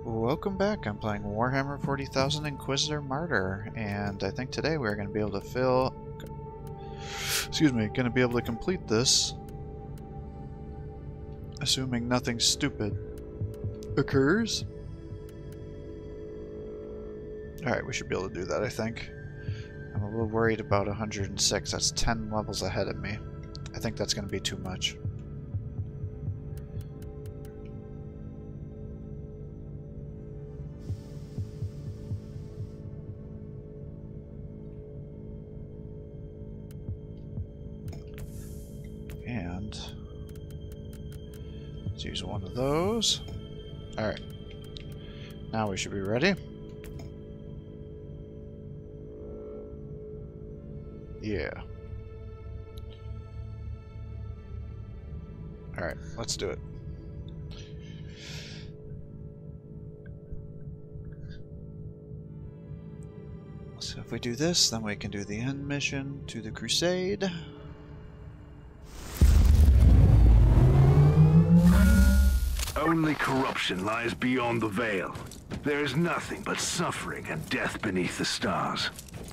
Welcome back. I'm playing Warhammer 40,000 Inquisitor Martyr, and I think today we're going to be able to going to be able to complete this, assuming nothing stupid occurs. Alright, we should be able to do that, I think. I'm a little worried about 106. That's 10 levels ahead of me. I think that's going to be too much. And let's use one of those. Alright. Now we should be ready. Yeah. Alright, let's do it. So if we do this, then we can do the end mission to the crusade. Only corruption lies beyond the veil. There is nothing but suffering and death beneath the stars.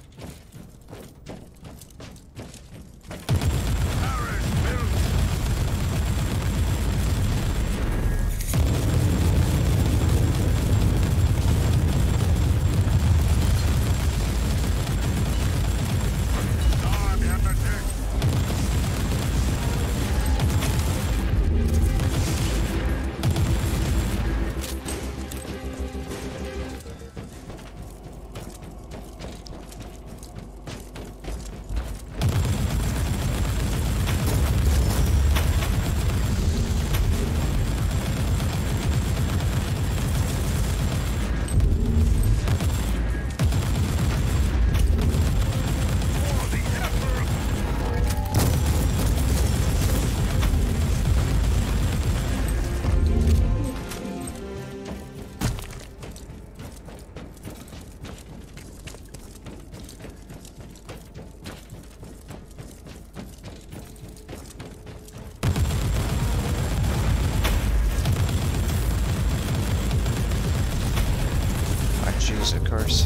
Jeez, of course.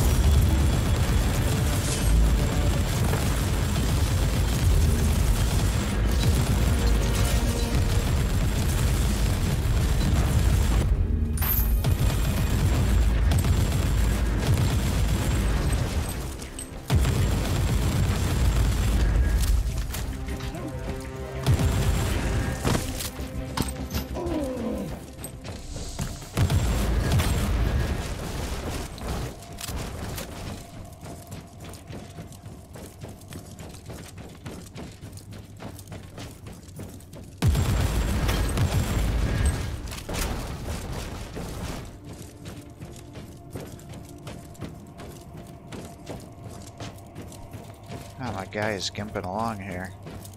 Oh, my guy is gimping along here.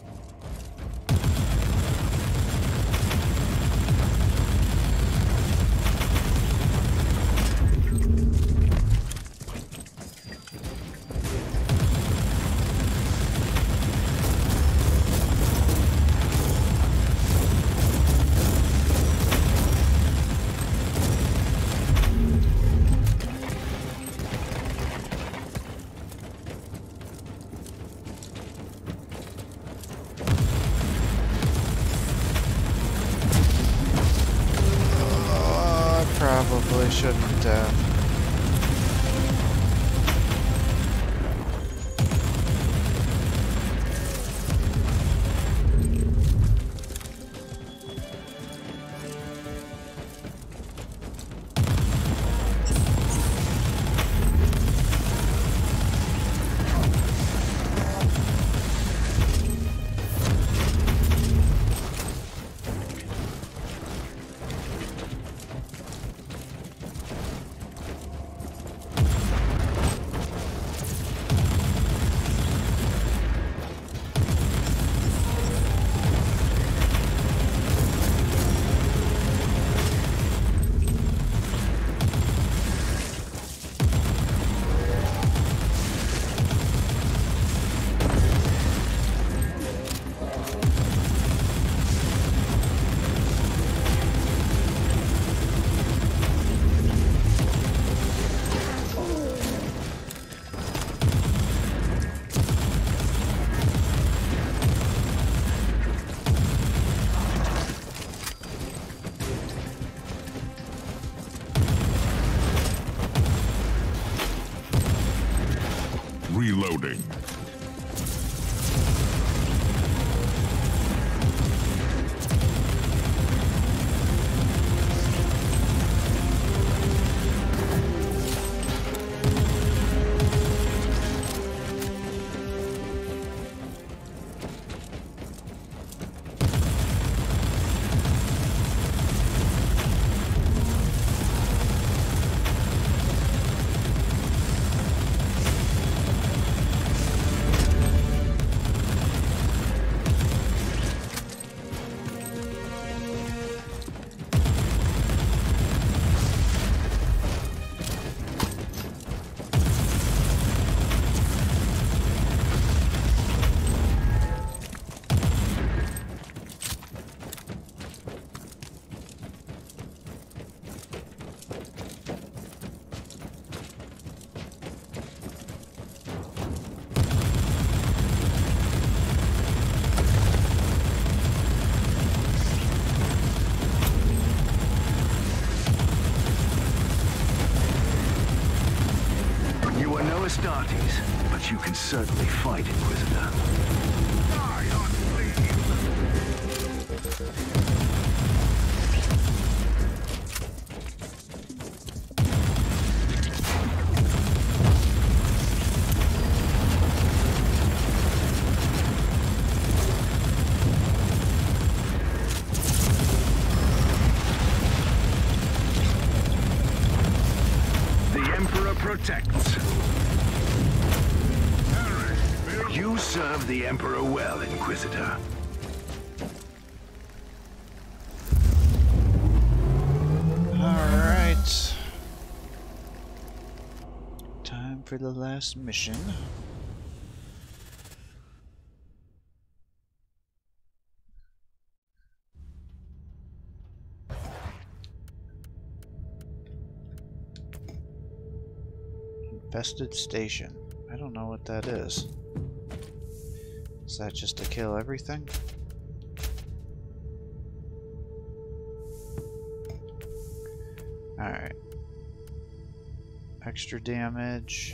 Probably shouldn't Reloading. Astartes, but you can certainly fight, Inquisitor. Die on The Emperor protects. You serve the Emperor well, Inquisitor. Alright. Time for the last mission. Infested station. I don't know what that is. Is that just to kill everything? Alright. Extra damage.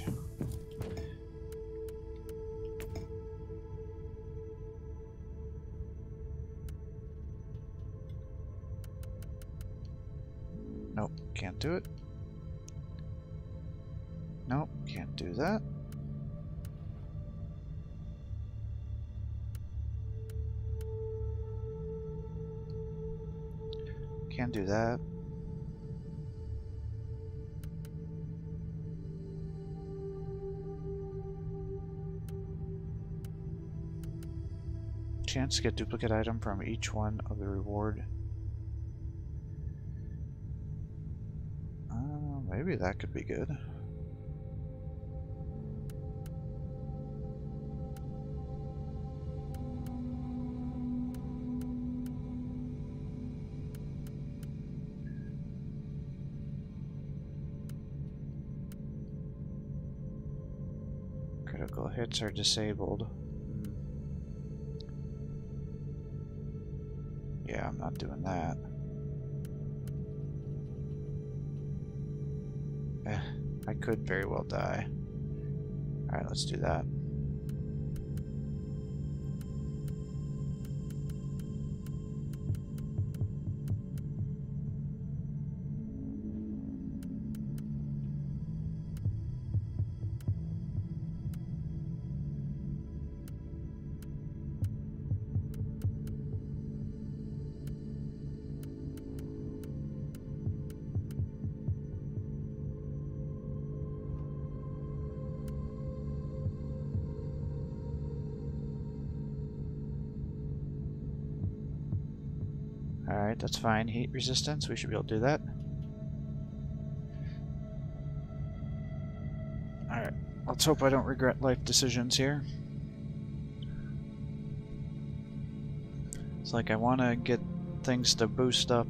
Nope, can't do it. Nope, can't do that. Can't do that. Chance to get duplicate item from each one of the reward. Maybe that could be good. Critical hits are disabled. Yeah, I'm not doing that. I could very well die. Alright, let's do that. Alright, that's fine. Heat resistance, we should be able to do that. Alright, let's hope I don't regret life decisions here. It's like I want to get things to boost up.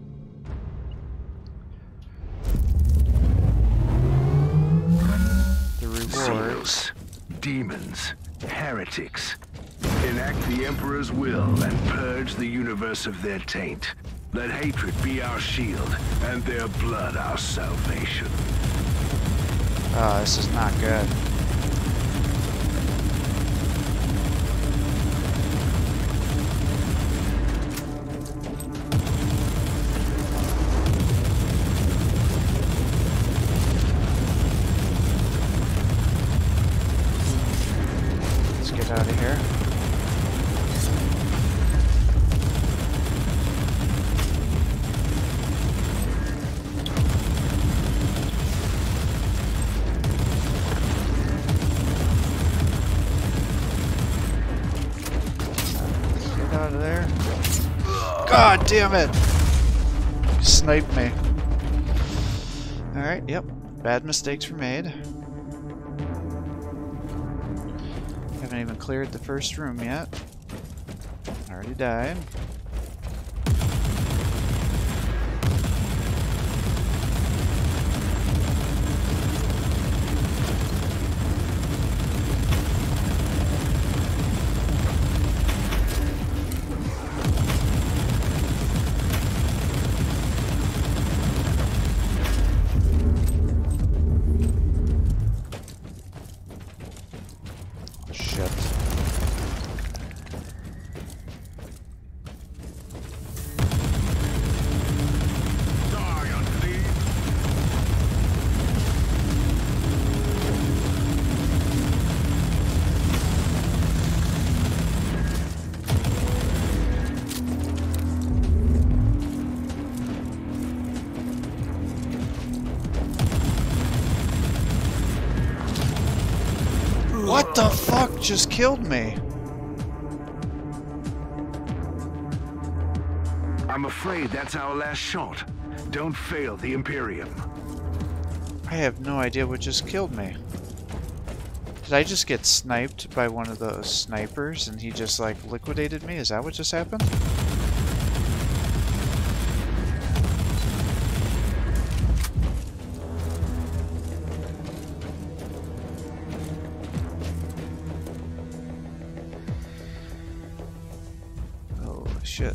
The rewards. Demons, heretics. Enact the Emperor's will and purge the universe of their taint. Let hatred be our shield, and their blood our salvation. Oh, this is not good. God damn it! You sniped me. Alright, yep. Bad mistakes were made. Haven't even cleared the first room yet. Already died. What the fuck just killed me? I'm afraid that's our last shot. Don't fail the Imperium. I have no idea what just killed me. Did I just get sniped by one of those snipers and he just like liquidated me? Is that what just happened? Shit.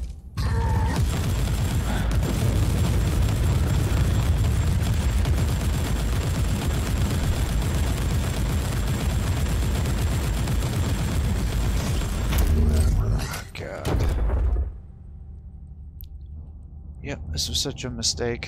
God. Yep, this was such a mistake.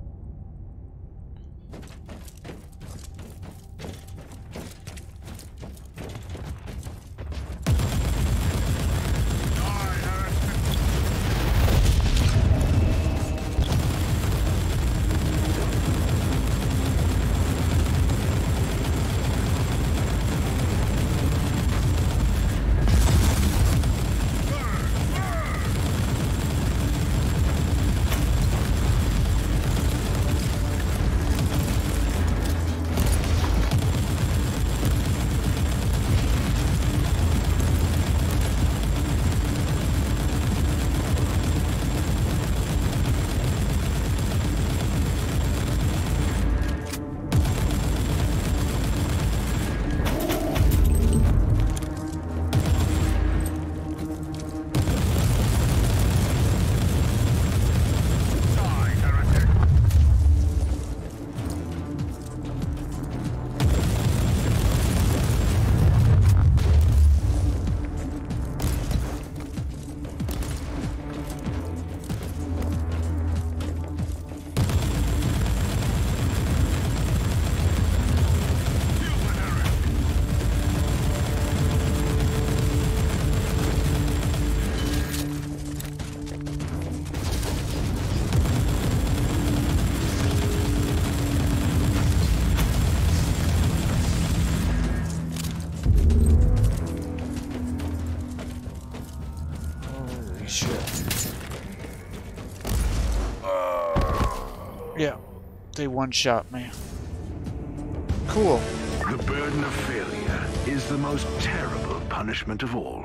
Yeah, they one-shot me. Cool. The burden of failure is the most terrible punishment of all.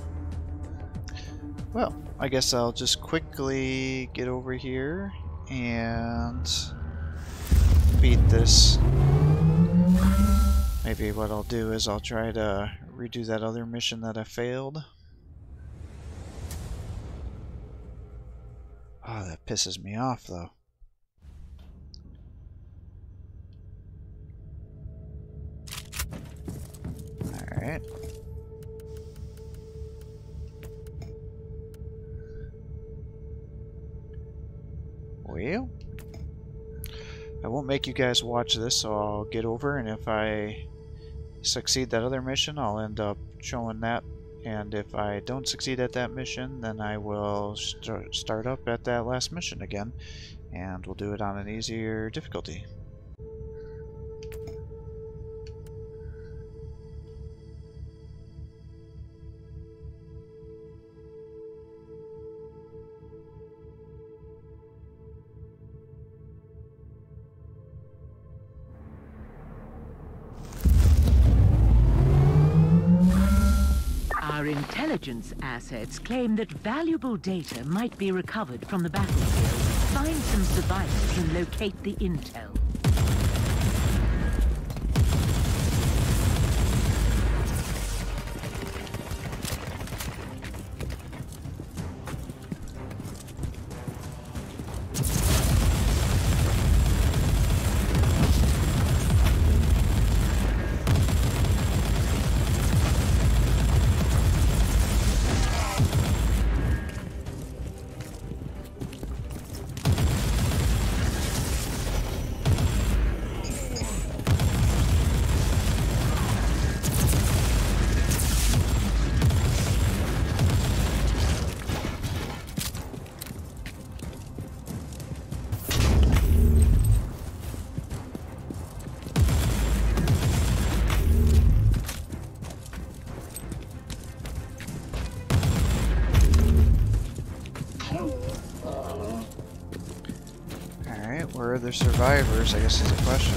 Well, I guess I'll just quickly get over here and beat this. Maybe what I'll do is I'll try to redo that other mission that I failed. Oh, that pisses me off though. Alright. Well, I won't make you guys watch this, so I'll get over, and if I succeed that other mission, I'll end up showing that, and if I don't succeed at that mission, then I will start up at that last mission again, and we'll do it on an easier difficulty. intelligence assets claim that valuable data might be recovered from the battlefield. Find some survivors and locate the intel. Where are the survivors, I guess is the question.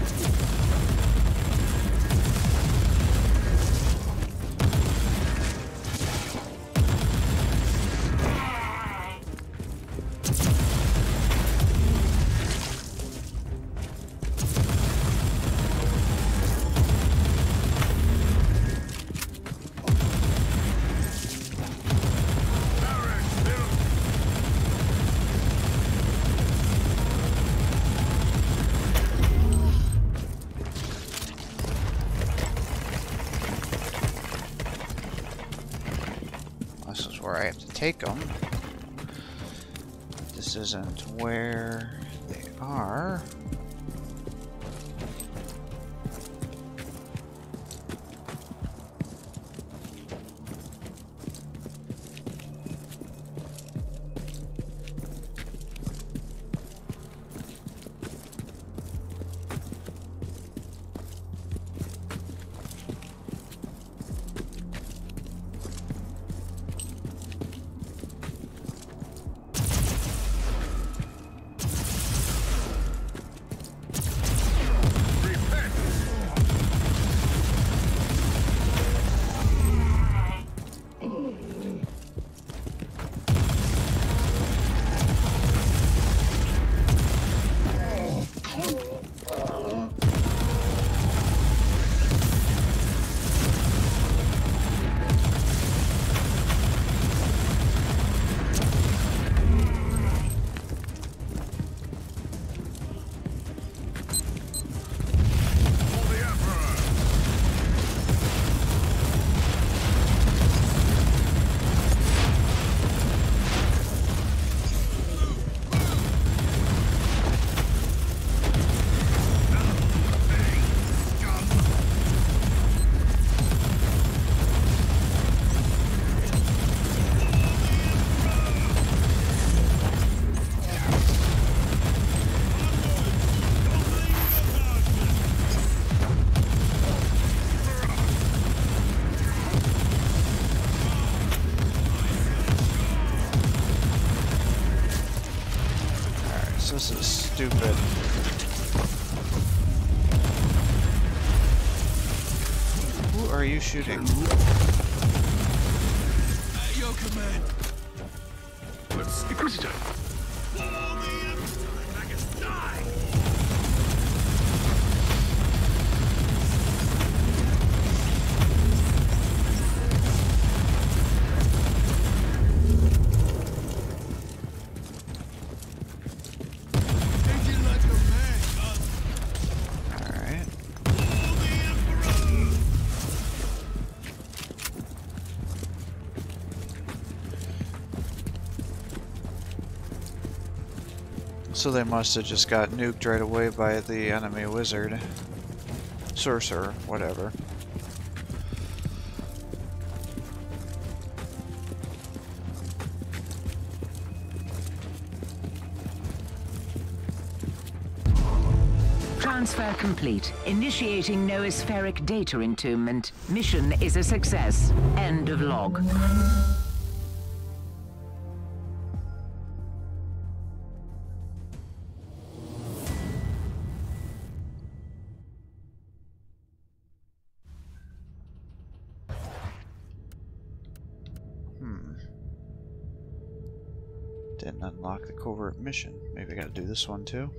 I have to take them. This isn't where they are. This is stupid. Who are you shooting? At your command. Inquisitor. So they must have just got nuked right away by the enemy wizard. Sorcerer, whatever. Transfer complete. Initiating noospheric data entombment. Mission is a success. End of log. Didn't unlock the covert mission. Maybe I gotta do this one too.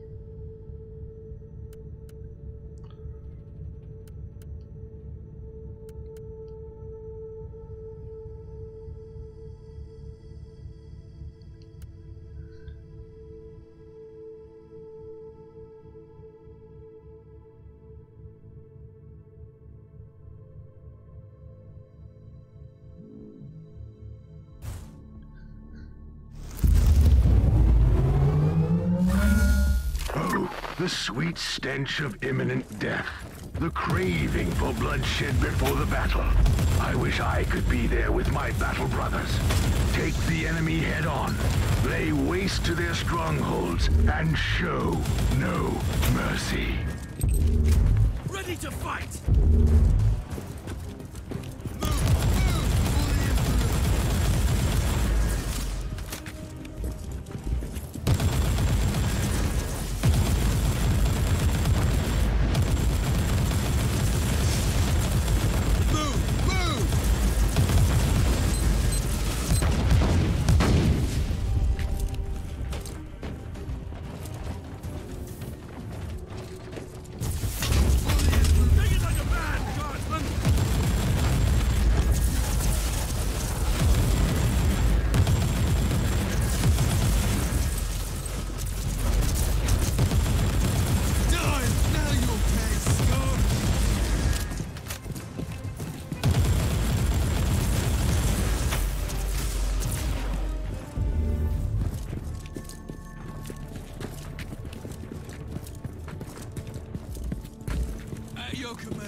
The sweet stench of imminent death. The craving for bloodshed before the battle. I wish I could be there with my battle brothers. Take the enemy head on, lay waste to their strongholds, and show no mercy. Ready to fight! Your command.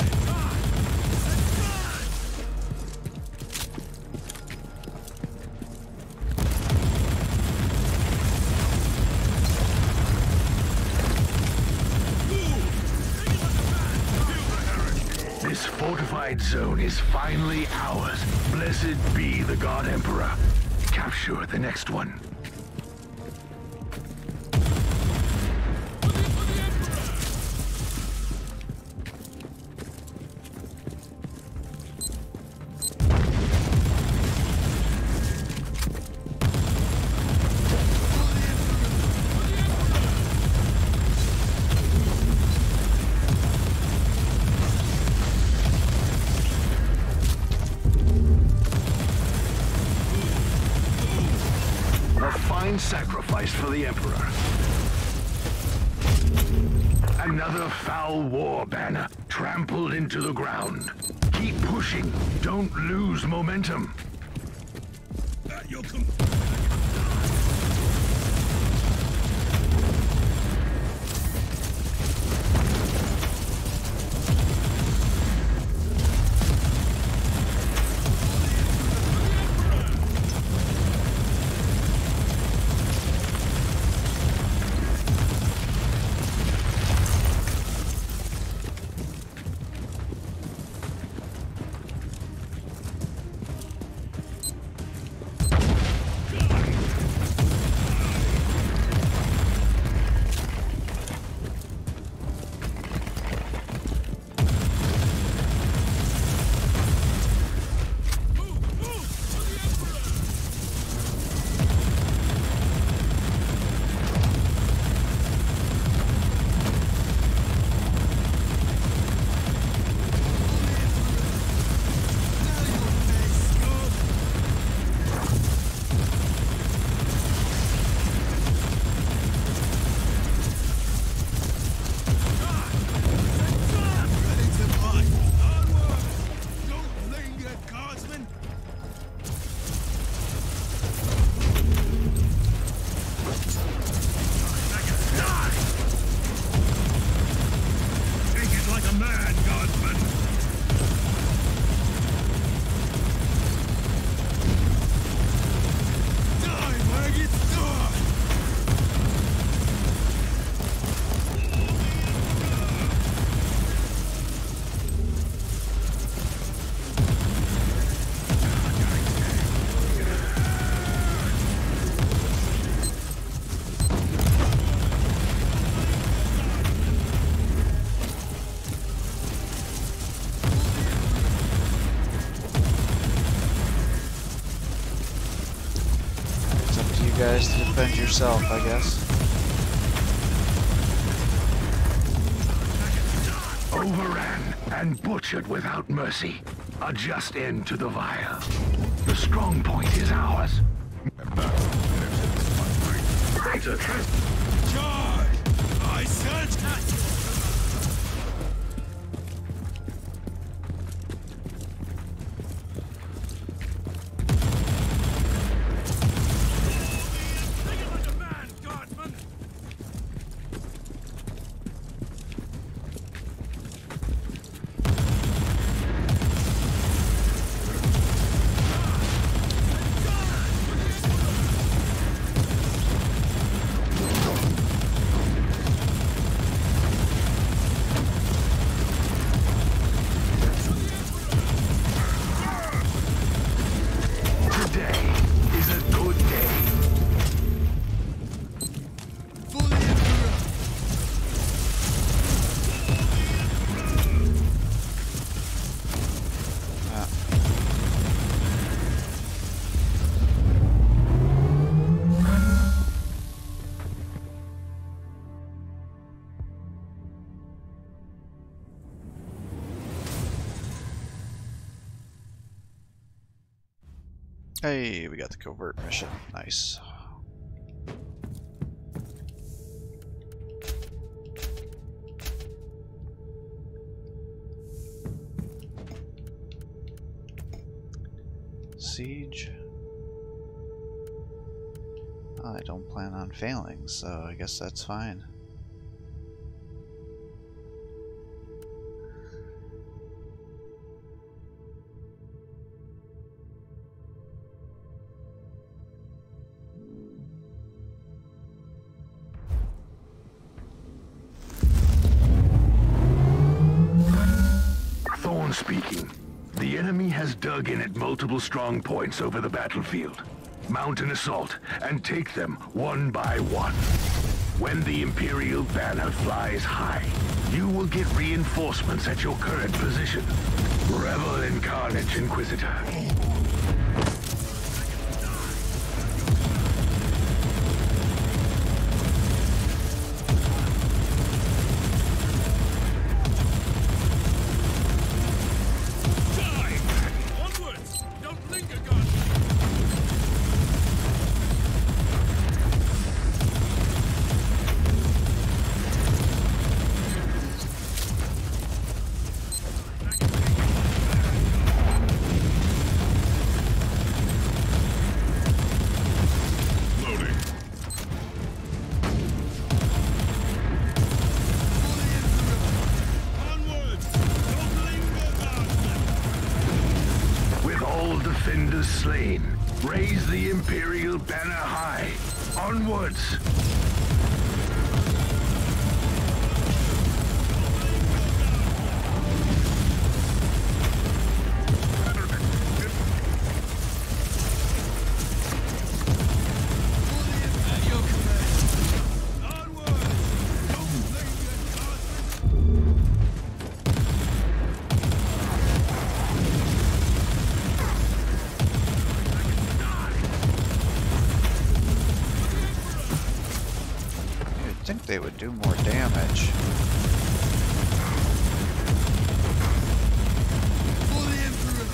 This fortified zone is finally ours. Blessed be the God Emperor. Capture the next one. Sacrifice for the Emperor. Another foul war banner trampled into the ground. Keep pushing. Don't lose momentum. You'll come. Defend yourself, I guess. Overran and butchered without mercy. A just end to the vile. The strong point is ours. Charge! I said like a man, guardsman! Today is a good day. For the Emperor! Hey, we got the covert mission. Nice. Siege. I don't plan on failing, so I guess that's fine. Thorn speaking. The enemy has dug in at multiple strong points over the battlefield. Mount an assault and take them one by one. When the Imperial banner flies high, you will get reinforcements at your current position. Revel in carnage, Inquisitor. Onwards! Don't linger, guardsman! Loading. Onwards! Don't linger, guardsman! With all defenders slain, raise the Imperial banner high. Onwards! At your command! Onwards! Don't linger, guardsman! You'd think they would do more damage. For the Emperor!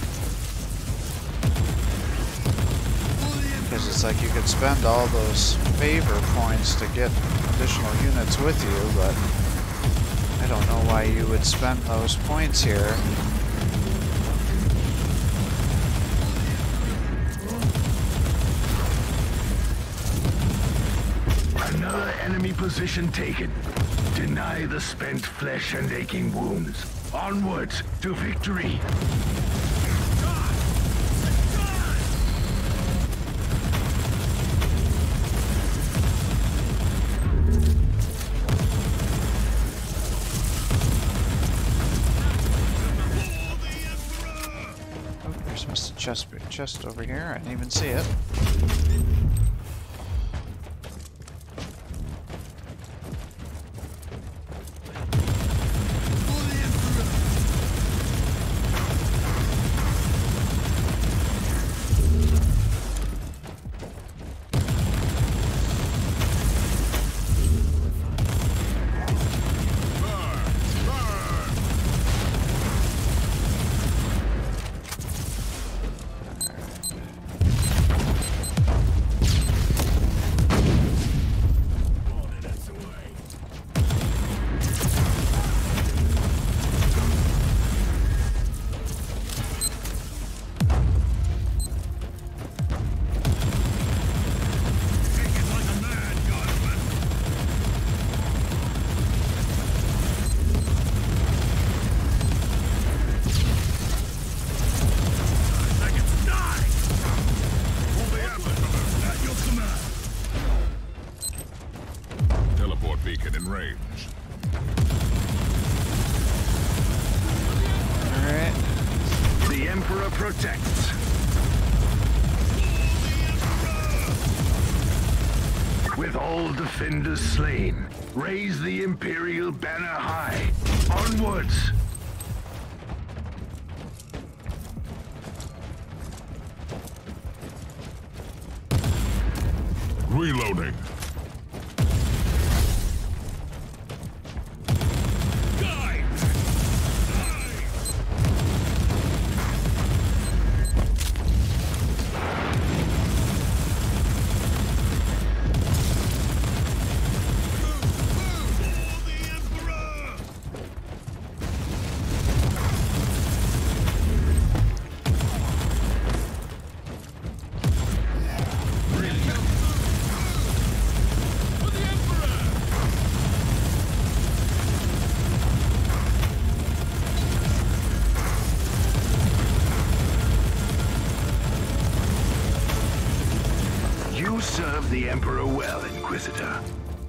For the Emperor! Because it's like you could spend all those favor points to get additional units with you, but I don't know why you would spend those points here. Another enemy position taken. Deny the spent flesh and aching wounds. Onwards to victory. Oh, there's a chest over here. I didn't even see it. protects. With all defenders slain, raise the Imperial banner high. Onwards! Reloading. You serve the Emperor well, Inquisitor.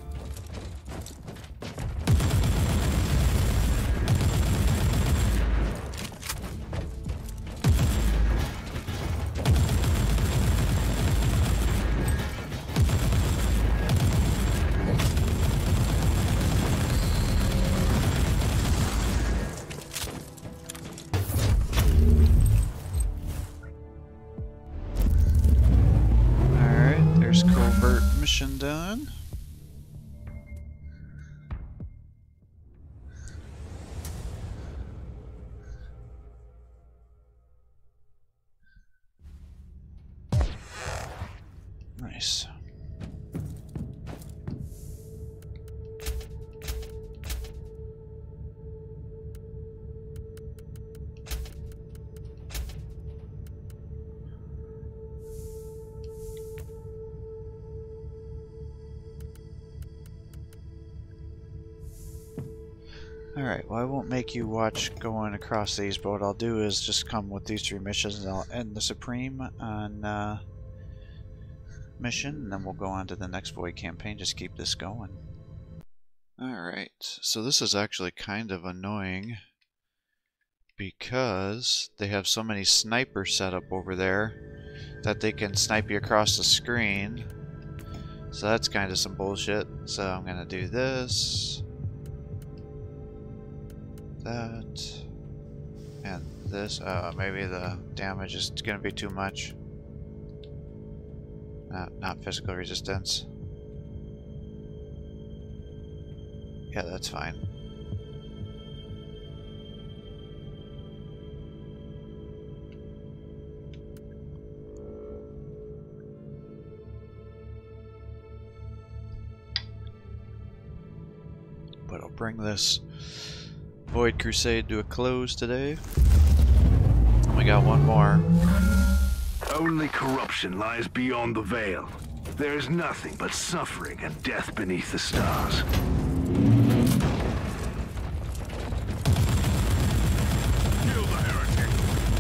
Covert mission done. Nice. Alright, well I won't make you watch going across these, but what I'll do is just come with these 3 missions and I'll end the Supreme on mission, and then we'll go on to the next Void campaign, just keep this going. Alright, so this is actually kind of annoying because they have so many snipers set up over there that they can snipe you across the screen. So that's kind of some bullshit. So I'm gonna do this. That and this. Maybe the damage is gonna be too much. Not physical resistance. Yeah, that's fine. But I'll bring this Void Crusade to a close today. We got one more. Only corruption lies beyond the veil. There is nothing but suffering and death beneath the stars. Kill the heretic.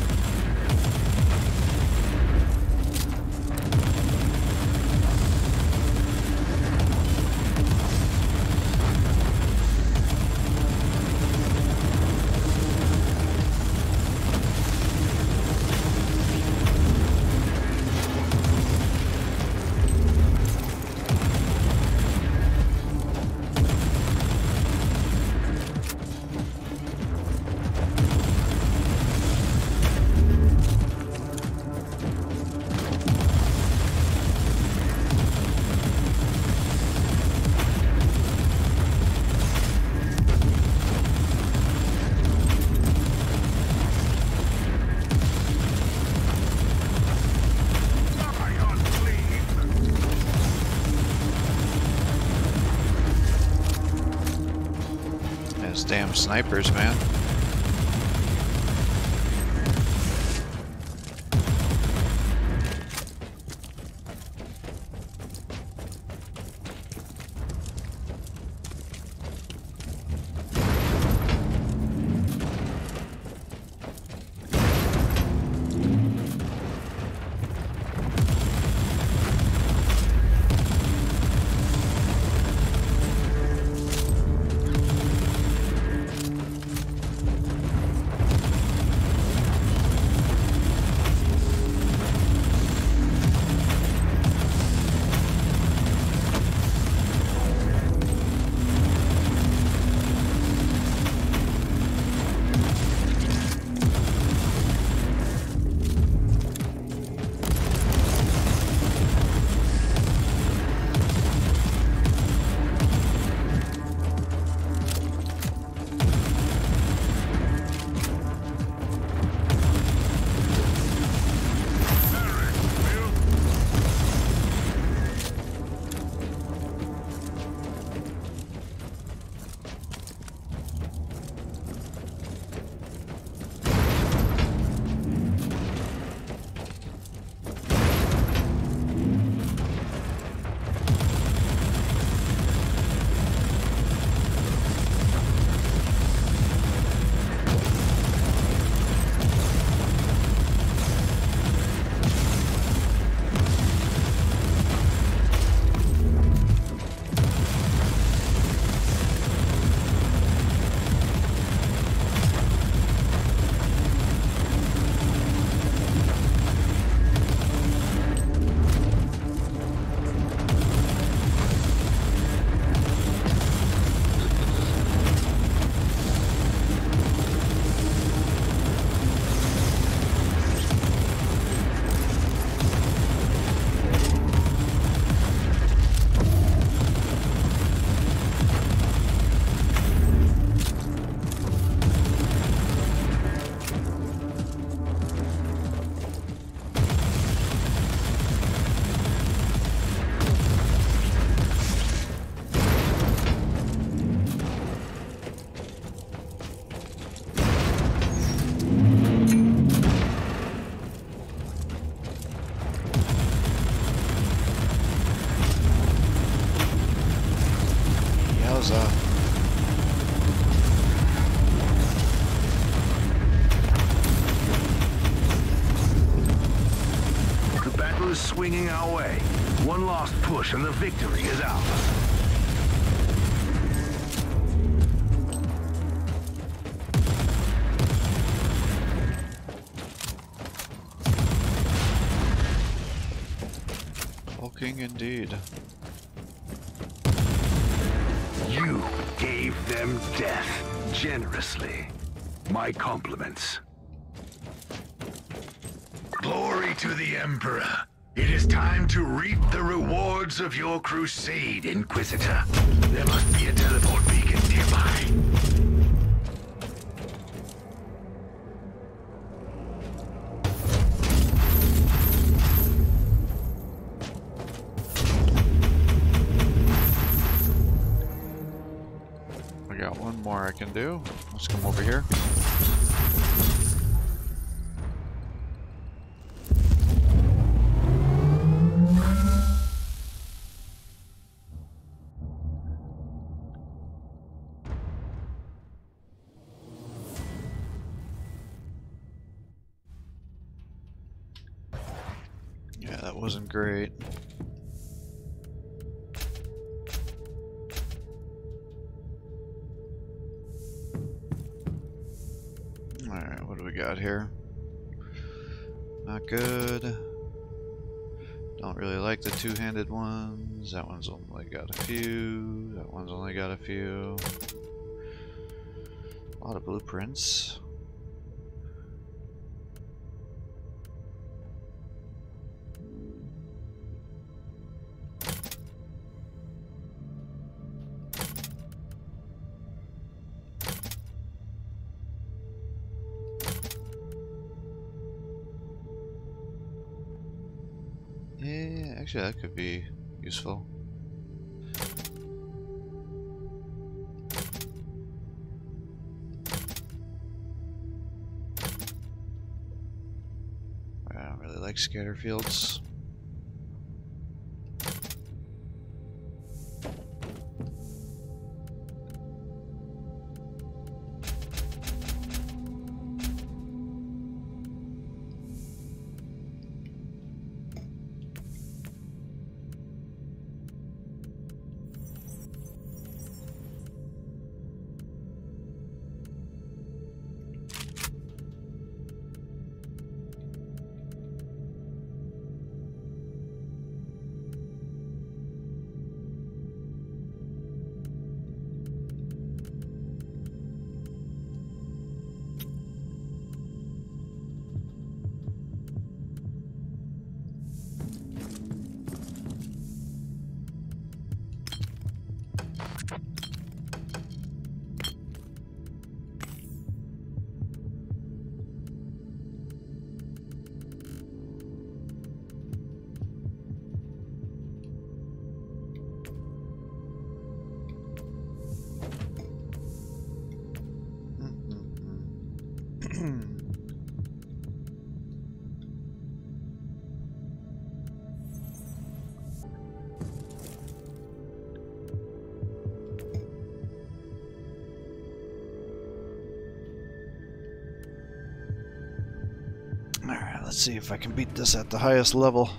Damn snipers, man. swinging our way. One last push and the victory is ours. Hulking indeed. You gave them death generously. My compliments. Glory to the Emperor. It is time to reap the rewards of your crusade, Inquisitor. There must be a teleport beacon nearby. I got one more I can do. Let's come over here. Yeah, that wasn't great. Alright, what do we got here? Not good. Don't really like the two-handed ones. That one's only got a few. That one's only got a few. A lot of blueprints. Yeah, actually that could be useful. I don't really like scatter fields. Alright, let's see if I can beat this at the highest level.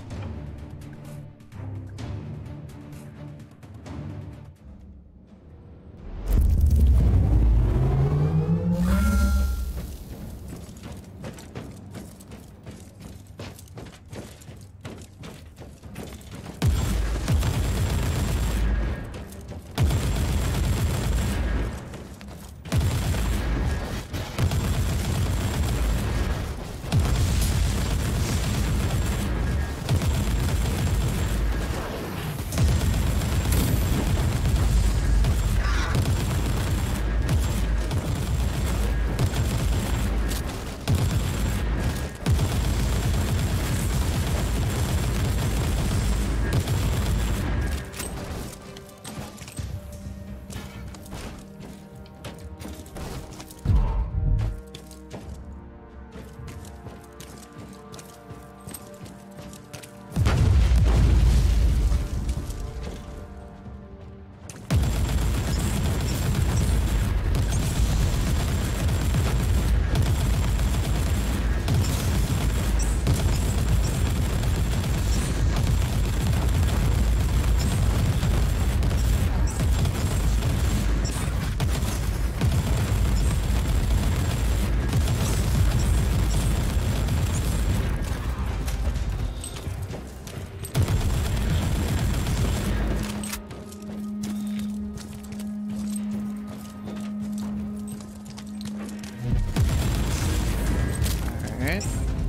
Alright.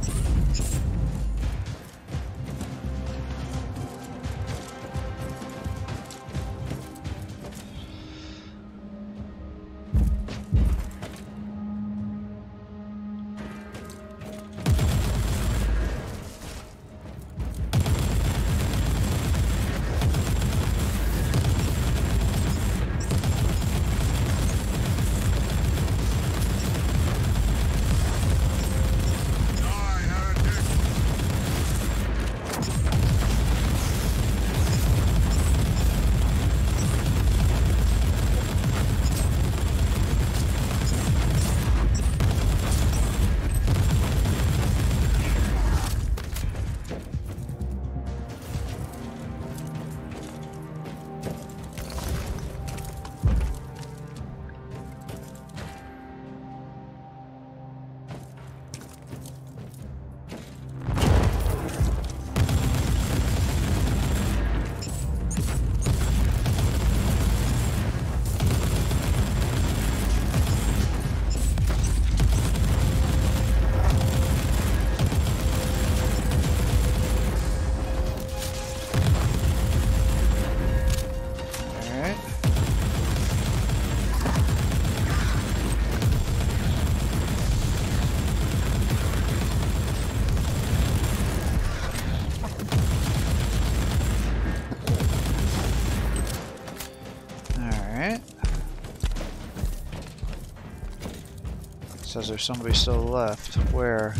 Says there's somebody still left. Where?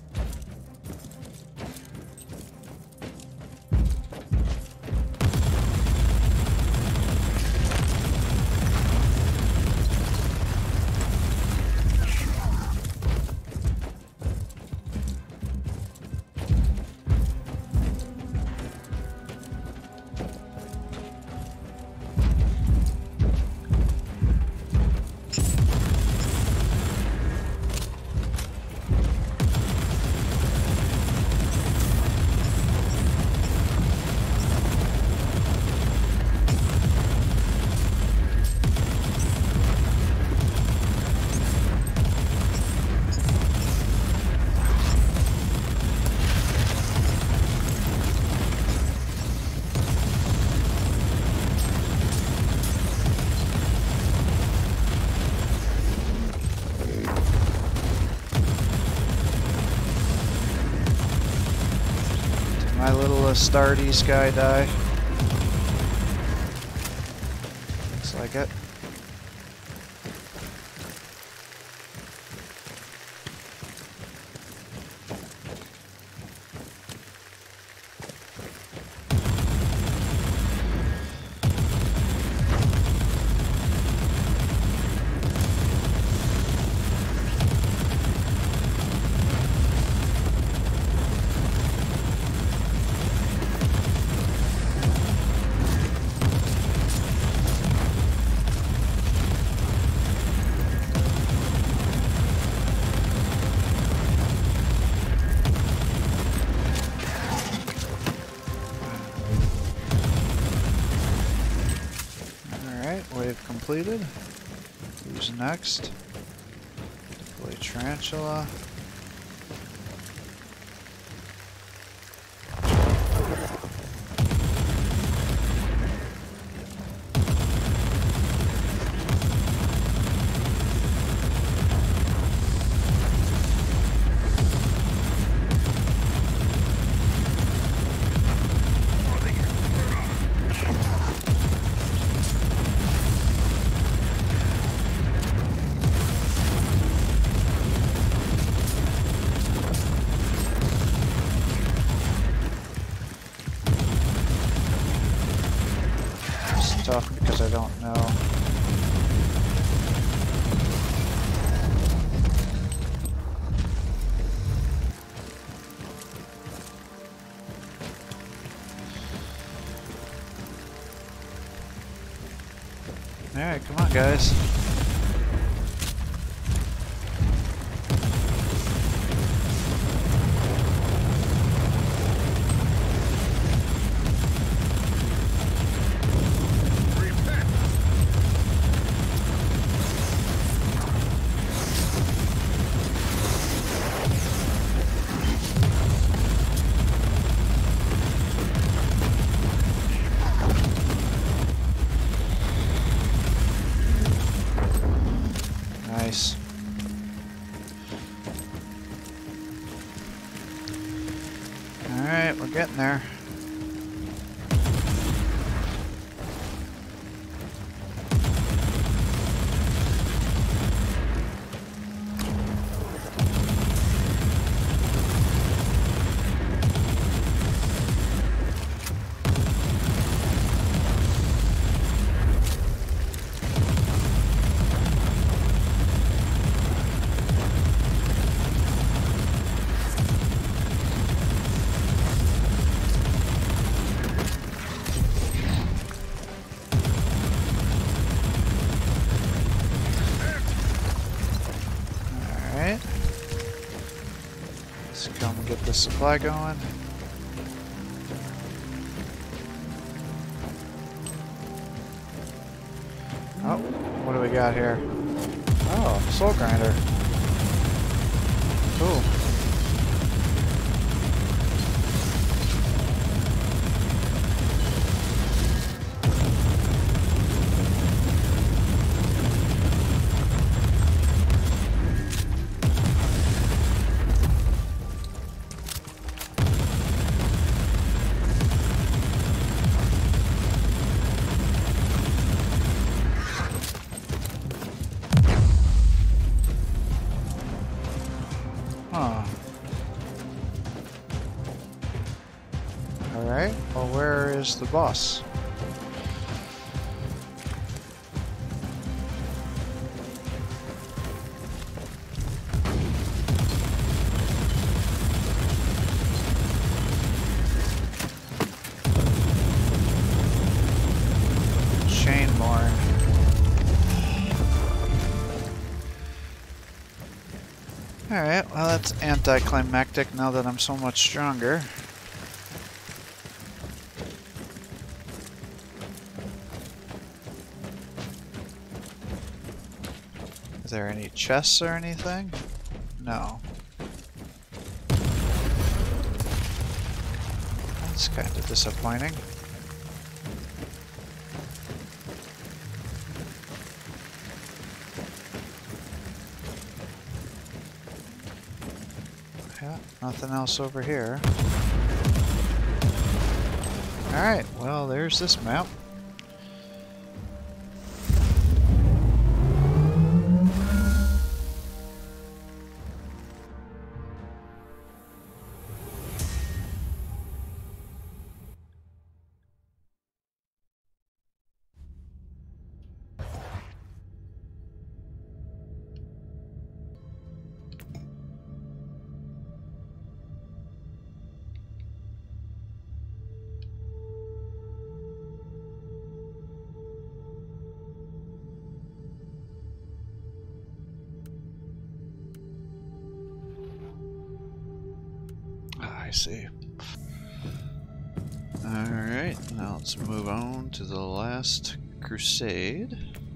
My little Astartes guy die. Looks like it. Wave completed. Who's next? Deploy Tarantula. Tough because I don't know. Alright, come on guys. Nice. Alright, we're getting there. Let's come and get the supply going. Oh, what do we got here? Oh, soul grinder. Cool. Huh. Alright, well, where is the boss? Chainborn. Alright, well that's anticlimactic now that I'm so much stronger. Is there any chests or anything? No. That's kind of disappointing. Yeah, nothing else over here. Alright, well there's this map. I see. Alright, now let's move on to the last crusade.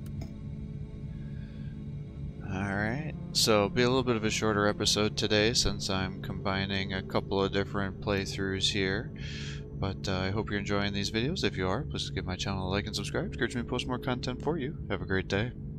Alright, so be a little bit of a shorter episode today since I'm combining a couple of different playthroughs here. But I hope you're enjoying these videos. If you are, please give my channel a like and subscribe. It encourages me to post more content for you. Have a great day.